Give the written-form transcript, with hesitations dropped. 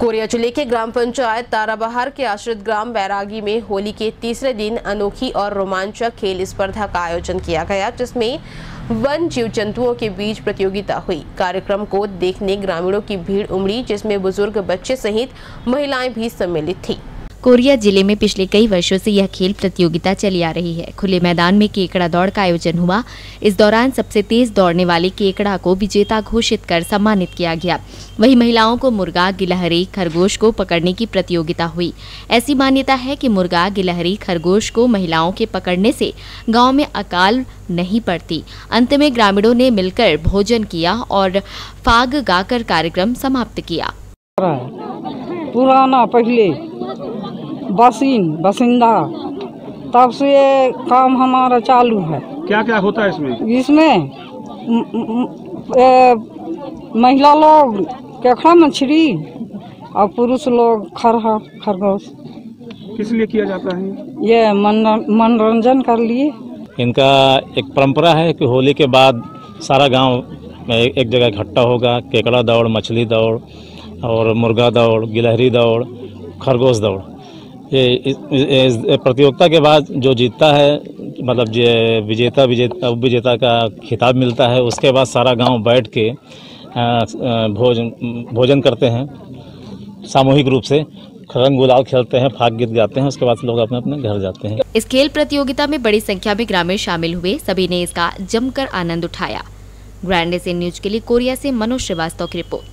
Korea जिले के ग्राम पंचायत ताराबहार के आश्रित ग्राम बैरागी में होली के तीसरे दिन अनोखी और रोमांचक खेल स्पर्धा का आयोजन किया गया, जिसमें वन जीव जंतुओं के बीच प्रतियोगिता हुई। कार्यक्रम को देखने ग्रामीणों की भीड़ उमड़ी, जिसमें बुजुर्ग, बच्चे सहित महिलाएं भी सम्मिलित थी। कोरिया जिले में पिछले कई वर्षों से यह खेल प्रतियोगिता चली आ रही है। खुले मैदान में केकड़ा दौड़ का आयोजन हुआ। इस दौरान सबसे तेज दौड़ने वाले केकड़ा को विजेता घोषित कर सम्मानित किया गया। वहीं महिलाओं को मुर्गा, गिलहरी, खरगोश को पकड़ने की प्रतियोगिता हुई। ऐसी मान्यता है कि मुर्गा, गिलहरी, खरगोश को महिलाओं के पकड़ने से गाँव में अकाल नहीं पड़ती। अंत में ग्रामीणों ने मिलकर भोजन किया और फाग गाकर कार्यक्रम समाप्त किया। पुराना पहले बासिंदा तब से ये काम हमारा चालू है। क्या क्या होता है इसमें? इसमें महिला लोग केकड़ा मछली और पुरुष लोग खरगोश। किस लिए किया जाता है? ये मनोरंजन कर लिए। इनका एक परंपरा है कि होली के बाद सारा गांव एक जगह इकट्ठा होगा। केकड़ा दौड़, मछली दौड़ और मुर्गा दौड़, गिलहरी दौड़, खरगोश दौड़। ये प्रतियोगिता के बाद जो जीतता है, मतलब विजेता का खिताब मिलता है। उसके बाद सारा गांव बैठ के भोजन करते हैं, सामूहिक रूप से रंग गुलाल खेलते हैं, फाग गीत गाते हैं। उसके बाद लोग अपने अपने घर जाते हैं। इस खेल प्रतियोगिता में बड़ी संख्या में ग्रामीण शामिल हुए। सभी ने इसका जमकर आनंद उठाया। ग्रैंड एशियन न्यूज के लिए कोरिया से मनोज श्रीवास्तव की रिपोर्ट।